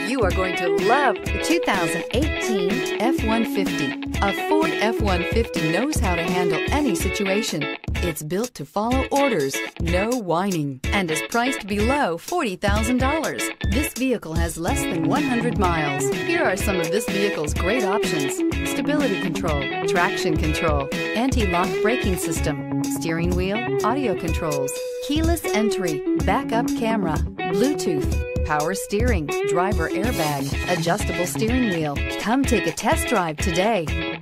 You are going to love the 2018 F-150. A Ford F-150 knows how to handle any situation. It's built to follow orders, no whining, and is priced below $40,000. This vehicle has less than 100 miles. Here are some of this vehicle's great options: stability control, traction control, anti-lock braking system, steering wheel audio controls, keyless entry, backup camera, Bluetooth, power steering, driver airbag, adjustable steering wheel. Come take a test drive today.